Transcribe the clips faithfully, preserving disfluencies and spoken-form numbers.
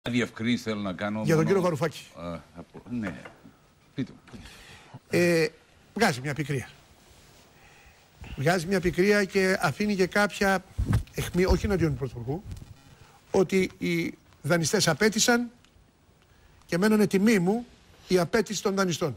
Διευκρίνηση θέλω να κάνω. Για τον μόνο... κύριο Βαρουφάκη. Α, από... Ναι. Πείτε. Ε, βγάζει μια πικρία. Βγάζει μια πικρία και αφήνει και κάποια αιχμή, όχι εναντίον του Πρωθυπουργού, ότι οι δανειστές απέτησαν και μένανε τιμή μου η απέτηση των δανειστών.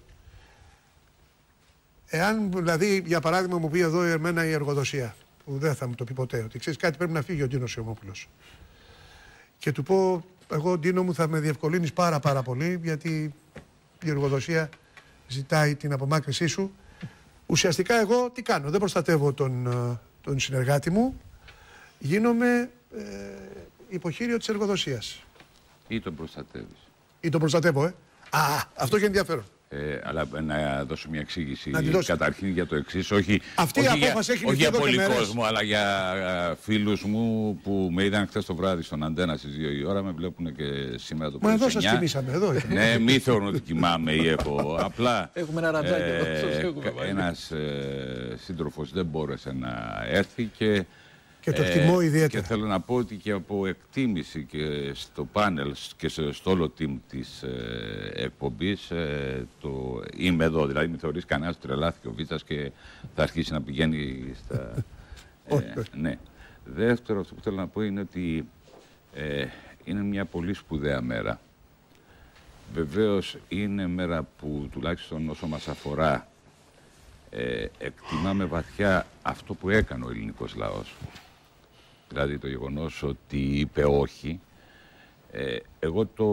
Εάν δηλαδή, για παράδειγμα, μου πει εδώ εμένα η εργοδοσία, που δεν θα μου το πει ποτέ, ότι ξέρεις κάτι, πρέπει να φύγει ο Ντίνος Ιωμόπουλος. Και του πω, εγώ Ντίνο μου θα με διευκολύνεις πάρα πάρα πολύ, γιατί η εργοδοσία ζητάει την απομάκρυσή σου. Ουσιαστικά εγώ τι κάνω, δεν προστατεύω τον, τον συνεργάτη μου, γίνομαι ε, υποχείριο της εργοδοσίας. Ή τον προστατεύεις. Ή τον προστατεύω, ε. Α, αυτό έχει ενδιαφέρον. Ε, αλλά να δώσω μια εξήγηση να καταρχήν για το εξής. Όχι, αυτή όχι, η απόφαση για, έχει όχι για πολύ μέρες. κόσμο, αλλά για uh, φίλους μου που με είδαν χθες το βράδυ στον Αντένα στις δύο η ώρα, με βλέπουν και σήμερα το πρωί. Μα εδώ σας κοιμήσαμε, εδώ. Ναι, μη θεωρούν ότι κοιμάμαι ή έχω. Απλά έχουμε ένα ρατζάκι ε, εδώ. ένας ε, σύντροφος δεν μπόρεσε να έρθει και Και το εκτιμώ ε, ιδιαίτερα. Και θέλω να πω ότι και από εκτίμηση και στο πάνελ και στο όλο team της ε, εκπομπής ε, το είμαι εδώ, δηλαδή μην θεωρείς κανένας τρελάθηκε ο Βίτσας και θα αρχίσει να πηγαίνει στα... ε, ναι. Δεύτερο, αυτό που θέλω να πω είναι ότι ε, είναι μια πολύ σπουδαία μέρα. Βεβαίως είναι μέρα που τουλάχιστον όσο μας αφορά ε, εκτιμάμε βαθιά αυτό που έκανε ο ελληνικός λαός. Δηλαδή το γεγονός ότι είπε όχι. Ε, εγώ το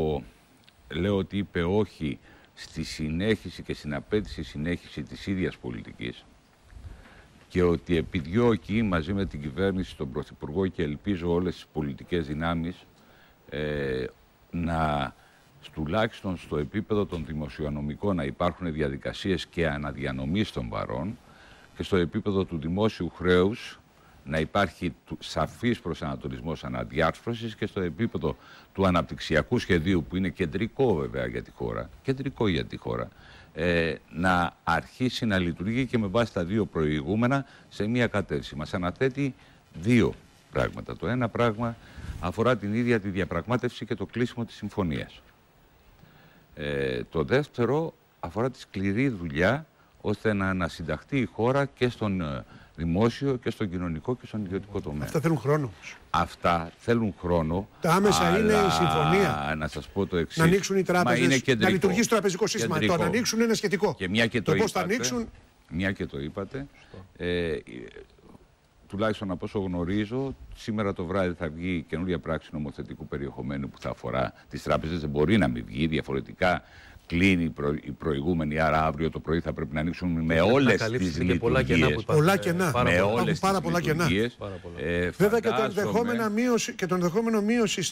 λέω ότι είπε όχι στη συνέχιση και στην απέτηση συνέχιση της ίδιας πολιτικής και ότι επιδιώκει μαζί με την κυβέρνηση, τον Πρωθυπουργό και ελπίζω όλες τις πολιτικές δυνάμεις ε, να τουλάχιστον στο επίπεδο των δημοσιονομικών να υπάρχουν διαδικασίες και αναδιανομής των βαρών και στο επίπεδο του δημόσιου χρέους να υπάρχει σαφής προσανατολισμός αναδιάρθρωσης και στο επίπεδο του αναπτυξιακού σχεδίου που είναι κεντρικό βέβαια για τη χώρα, κεντρικό για τη χώρα, ε, να αρχίσει να λειτουργεί και με βάση τα δύο προηγούμενα σε μία κατεύθυνση. Μας αναθέτει δύο πράγματα. Το ένα πράγμα αφορά την ίδια τη διαπραγμάτευση και το κλείσιμο της συμφωνίας. Ε, το δεύτερο αφορά τη σκληρή δουλειά ώστε να ανασυνταχθεί η χώρα και στον δημόσιο και στον κοινωνικό και στον ιδιωτικό τομέα. Αυτά θέλουν χρόνο. Αυτά θέλουν χρόνο. Τα άμεσα αλλά... είναι η συμφωνία. Να σας πω το εξής. Να ανοίξουν οι τράπεζες, να λειτουργήσει το τραπεζικό σύστημα. Κεντρικό. Το να ανοίξουν είναι σχετικό. Και μια και το, το πώς είπατε, θα ανοίξουν. Μια και το είπατε. Ε, τουλάχιστον από όσο γνωρίζω, σήμερα το βράδυ θα βγει καινούργια πράξη νομοθετικού περιεχομένου που θα αφορά τις τράπεζες. Δεν μπορεί να μην βγει διαφορετικά. Κλείνει η προηγούμενη, άρα αύριο το πρωί θα πρέπει να ανοίξουν με όλες τις λειτουργίες. Πολλά κενά. Με όλες πάρα τις πολλά κενά. Ε, Βέβαια και το ενδεχόμενο μείωση, και το ενδεχόμενο μείωση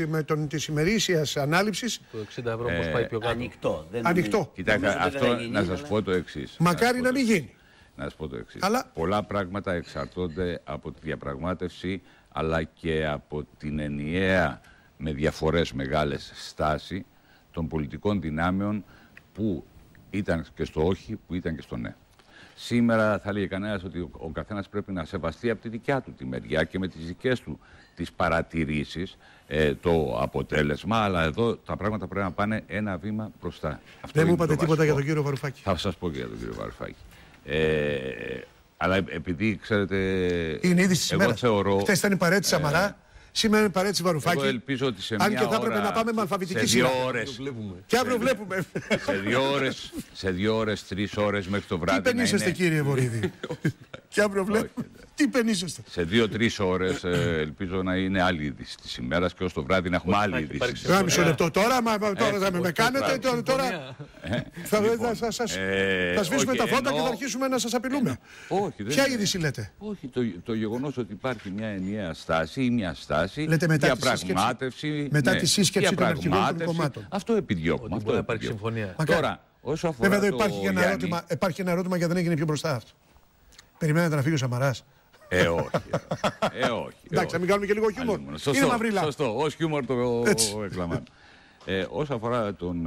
της ημερήσιας ανάληψης. Το εξήντα ευρώ πώς πάει πιο κάτω. Ανοιχτό. Δεν Ανοιχτό. Κοιτάξτε, αυτό να σας πω το εξής. Μακάρι να μην γίνει. Να σας πω το εξής. Αλλά... Πολλά πράγματα εξαρτώνται από τη διαπραγμάτευση αλλά και από την ενιαία με διαφορές μεγάλες στάση των πολιτικών δυνάμεων που ήταν και στο όχι, που ήταν και στο ναι. Σήμερα θα λέγει κανένας ότι ο καθένας πρέπει να σεβαστεί από τη δικιά του τη μεριά και με τις δικές του τις παρατηρήσεις ε, το αποτέλεσμα, αλλά εδώ τα πράγματα πρέπει να πάνε ένα βήμα μπροστά. Αυτό δεν μου είπατε τίποτα βασικό. Για τον κύριο Βαρουφάκη. Θα σας πω και για τον κύριο Βαρουφάκη. Ε, αλλά επειδή ξέρετε... Είναι είδηση της ημέρας. Θεωρώ, χθες ήταν η παρέτηση Σαμαρά. Ε, Σήμερα είναι παρέτηση Βαρουφάκη. Εγώ ελπίζω ότι σε αν μια και θα έπρεπε ώρα, να πάμε με αλφαβητική σειρά. Και αύριο βλέπουμε. Σε δύο ώρες, σε δύο ώρες, τρεις ώρες μέχρι το βράδυ. Τι πενήσεστε είναι... κύριε Βορύδη. Και αύριο βλέπουμε. Τι πενήσεστε. Σε δύο-τρεις ώρες ε, ελπίζω να είναι άλλη είδηση της ημέρας και ως το βράδυ να έχουμε άλλη είδηση. Ένα μισό λεπτό τώρα, μα, τώρα θα με κάνετε. Τώρα, τώρα θα, λοιπόν, θα, σας, ε, θα σβήσουμε okay, τα φώτα ενώ... και θα αρχίσουμε να σας απειλούμε. Όχι, ποια είδηση λέτε? Όχι, το, το γεγονός ότι υπάρχει μια ενιαία στάση ή μια στάση λέτε μετά διαπραγμάτευση. Μετά τη σύσκεψη των αρχηγών των κομμάτων. Αυτό επιδιώκουμε. Ότι μπορεί να υπάρξει συμφωνία. Τώρα, όσο αφορά. Βέβαια, εδώ υπάρχει ένα ερώτημα, υπάρχει ένα ερώτημα γιατί δεν έγινε πιο μπροστά αυτό. Περιμένετε να φύγει ο Σαμαράς? Ε, όχι. Ε, όχι. Εντάξει, να μην κάνουμε και λίγο χιούμορ. Είναι μαυρίλα. Σωστό, ως χιούμορ το εκλαμβάνω. Ε, όσο αφορά τον,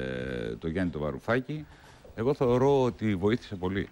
ε, τον Γιάννη τον Βαρουφάκη, εγώ θεωρώ ότι βοήθησε πολύ.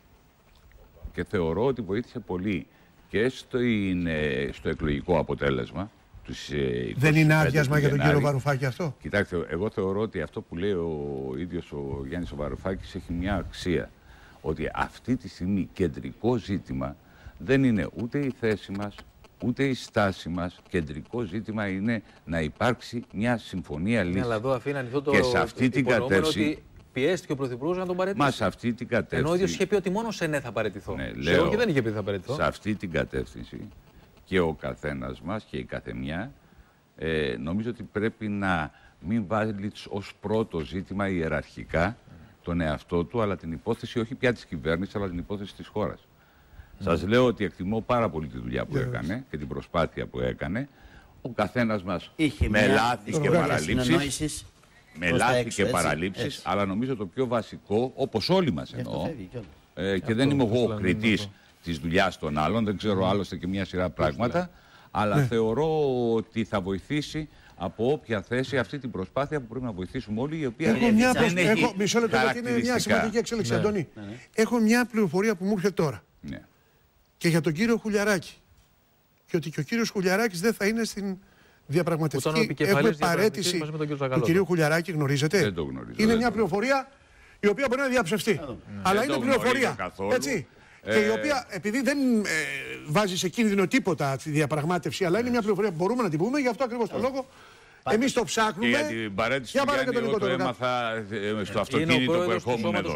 Και θεωρώ ότι βοήθησε πολύ και στο, είναι, στο εκλογικό αποτέλεσμα του στις είκοσι Δεν είναι πέντε άδειασμα του για τον Γενάρη. κύριο Βαρουφάκη αυτό? Κοιτάξτε, εγώ θεωρώ ότι αυτό που λέει ο ίδιος ο Γιάννης ο Βαρουφάκης έχει μια αξία. Ότι αυτή τη στιγμή κεντρικό ζήτημα δεν είναι ούτε η θέση μας, ούτε η στάση μας. Κεντρικό ζήτημα είναι να υπάρξει μια συμφωνία λύση. Ναι, αλλά εδώ αφήνει ανοιχτό το Και σε αυτή την κατεύθυνση. ότι πιέστηκε ο Πρωθυπουργός να τον παραιτήσει. Μα σε αυτή την κατεύθυνση. Ενώ ο ίδιος είχε πει ότι μόνο σε ναι θα παραιτηθώ. Ναι, σε λέω, όχι δεν είχε πει θα παραιτηθώ. Σε αυτή την κατεύθυνση και ο καθένας μας και η καθεμιά ε, νομίζω ότι πρέπει να μην βάλει ως πρώτο ζήτημα ιεραρχικά τον εαυτό του, αλλά την υπόθεση όχι πια της κυβέρνησης, αλλά την υπόθεση της χώρας. Mm. Σας λέω ότι εκτιμώ πάρα πολύ τη δουλειά που yeah. έκανε και την προσπάθεια που έκανε. Ο καθένας μας με λάθη και παραλήψεις, με λάθη και παραλήψεις, αλλά νομίζω το πιο βασικό, όπως όλοι μας εννοώ, ε, και δεν είμαι εγώ κριτής της δουλειάς των άλλων, δεν ξέρω mm. άλλωστε και μια σειρά πράγματα, αλλά yeah. θεωρώ ότι θα βοηθήσει από όποια θέση αυτή την προσπάθεια που πρέπει να βοηθήσουμε όλοι, η οποία έχω μια δεν προσ... έχει έχω... Μισό λεπτό, γιατί είναι μια σημαντική εξέλιξη, ναι. Αντώνη. Ναι. Έχω μια πληροφορία που μου ήρθε τώρα. Ναι. Και για τον κύριο Χουλιαράκη. Και ότι και ο κύριος Χουλιαράκης δεν θα είναι στην διαπραγματευτική. Έχουμε παρέτηση του κυρίου Χουλιαράκη, γνωρίζετε. Δεν το γνωρίζω. Είναι μια πληροφορία η οποία μπορεί να διαψευστεί. Αλλά είναι πληροφορία. Έτσι. Και η οποία, επειδή δεν ε, βάζει σε κίνδυνο τίποτα τη διαπραγμάτευση, αλλά είναι μια πληροφορία που μπορούμε να την πούμε, γι' αυτό ακριβώς το λόγο εμείς το ψάχνουμε. Και για την παρέτηση του Γιάννη, εγώ το έμαθα στο αυτοκίνητο που ερχόμουν εδώ.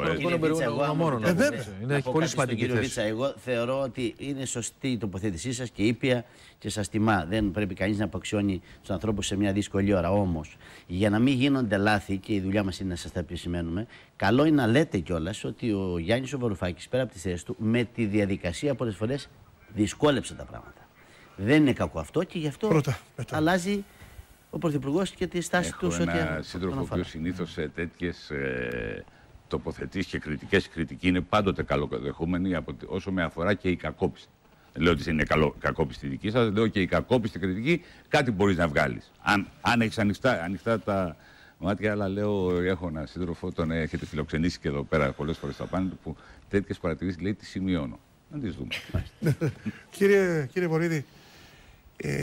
Είναι πολύ σημαντική θέση. Εγώ θεωρώ ότι είναι σωστή η τοποθέτησή σας και ήπια και σας τιμά. Δεν πρέπει κανείς να αποξιώνει τους ανθρώπους σε μια δύσκολη ώρα. Όμως, για να μην γίνονται λάθη, και η δουλειά μας είναι να σας τα επισημαίνουμε, καλό είναι να λέτε κιόλας ότι ο Γιάννης ο Βαρουφάκης, πέρα από τις θέσεις του, με τη διαδικασία πολλές φορές δυσκόλεψε τα πράγματα. Δεν είναι κακό αυτό και γι' αυτό Πρώτα, αλλάζει ο Πρωθυπουργός και τη στάση του. Έχω ένα σύντροφο που συνήθως σε τέτοιες ε, τοποθετήσεις και κριτικές, κριτική είναι πάντοτε καλοδεχούμενη από, όσο με αφορά και η κακόπιστη. Δεν λέω ότι είναι καλό, κακόπιστη δική σας, λέω και η κακόπιστη κριτική κάτι μπορείς να βγάλεις. Αν, αν έχεις ανοιχτά, ανοιχτά τα μάτια, αλλά λέω, έχω ένα σύντροφο, τον έχετε φιλοξενήσει και εδώ πέρα πολλές φορές στα πάνελ, που τέτοιες παρατηρήσεις λέει τις σημειώνω. Να τις δούμε. κύριε, κύριε Βορίδη,